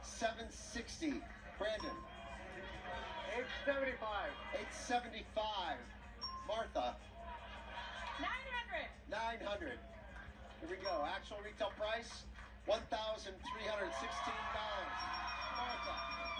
$760. Brandon. $875. $875. Martha. $900. $900. Here we go. Actual retail price, $1,316. Martha.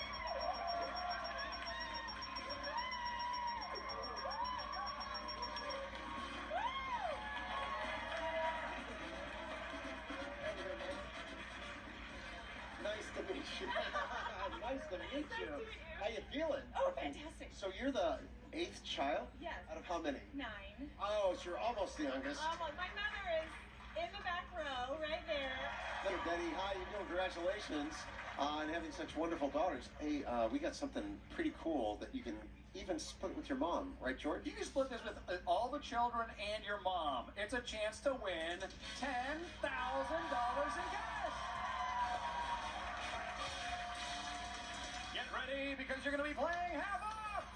Nice to meet you. Nice to meet you. How you feeling? Oh, fantastic. So you're the 8th child? Yes. Out of how many? 9. Oh, so you're almost the youngest. My mother is in the back row, right there. Hey, Betty, how you doing? Congratulations on having such wonderful daughters. Hey, we got something pretty cool that you can even split with your mom, right, George? You can split this with all the children and your mom. It's a chance to win $10,000 in cash. Get ready, because you're going to be playing half off.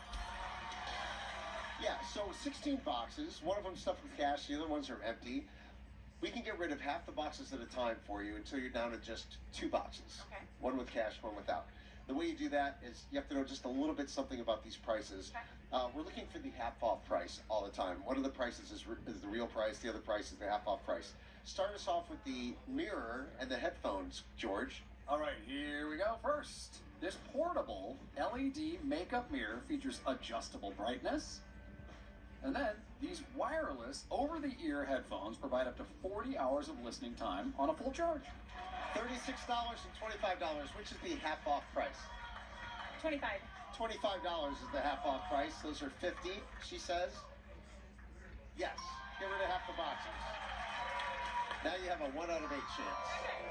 Yeah, so 16 boxes. One of them stuffed with cash. The other ones are empty. We can get rid of half the boxes at a time for you until you're down to just 2 boxes. Okay. One with cash, one without. The way you do that is you have to know just a little bit something about these prices. Okay. We're looking for the half-off price all the time. One of the prices is the real price. The other price is the half-off price. Start us off with the mirror and the headphones, George. All right, here we go. First, this portable LED makeup mirror features adjustable brightness. And then these wireless over-the-ear headphones provide up to 40 hours of listening time on a full charge. $36 and $25. Which is the half-off price? 25. $25 is the half-off price. Those are 50, she says. Yes, get rid of half the boxes. Now you have a 1 out of 8 chance.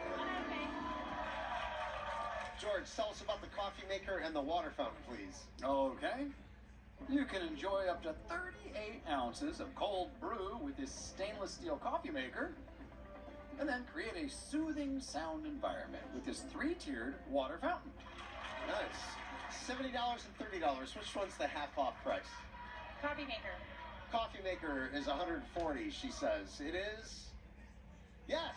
George, tell us about the coffee maker and the water fountain, please. Okay. You can enjoy up to 38 ounces of cold brew with this stainless steel coffee maker, and then create a soothing sound environment with this 3-tiered water fountain. Nice. $70 and $30. Which one's the half-off price? Coffee maker. Coffee maker is $140, she says. It is? Yes.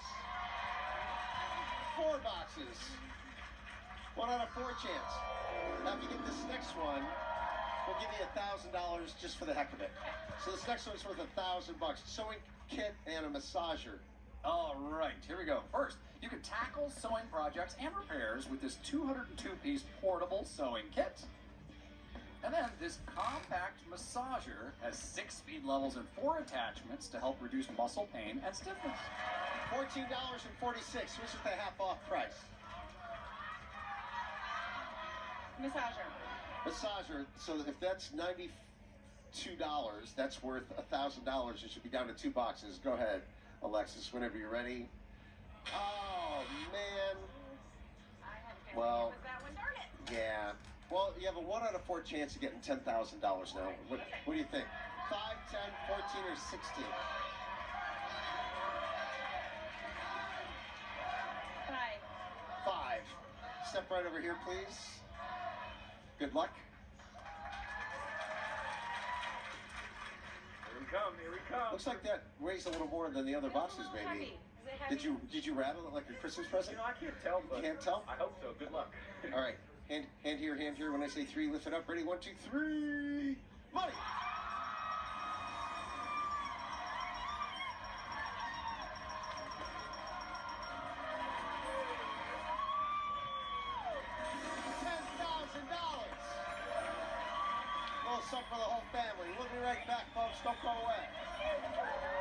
4 boxes. 1 out of 4 chance. Now if you get this next one, we'll give you $1,000 just for the heck of it. So this next one's worth $1,000. Sewing kit and a massager. All right, here we go. First, you can tackle sewing projects and repairs with this 202-piece portable sewing kit. And then this compact massager has 6 speed levels and 4 attachments to help reduce muscle pain and stiffness. $14.46, which is the half-off price. Massager. Massager, so if that's $92, that's worth $1,000. It should be down to 2 boxes. Go ahead, Alexis, whenever you're ready. Oh, man. I had to Well, it was that one, darn it. Yeah. Well, you have a 1 out of 4 chance of getting $10,000 now. What do you think? 5, 10, 14, or 16? 5. 5. Step right over here, please. Good luck. Here we come, here we come. Looks like that weighs a little more than the other boxes, It's a little maybe. heavy. Is it heavy? Did you rattle it like a Christmas present? I can't tell, but Can't tell? I hope so. Good luck. All right. Hand here, hand here. When I say 3, lift it up. Ready? 1, 2, 3. Money! $10,000! Well, something for the whole family. We'll be right back, folks. Don't go away.